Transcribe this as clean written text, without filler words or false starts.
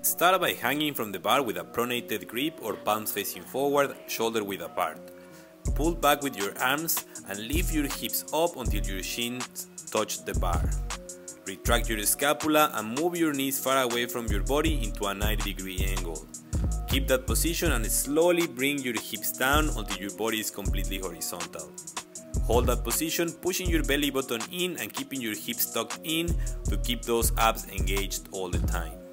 Start by hanging from the bar with a pronated grip or palms facing forward, shoulder width apart. Pull back with your arms and lift your hips up until your shins touch the bar. Retract your scapula and move your knees far away from your body into a 90-degree angle. Keep that position and slowly bring your hips down until your body is completely horizontal. Hold that position, pushing your belly button in and keeping your hips tucked in to keep those abs engaged all the time.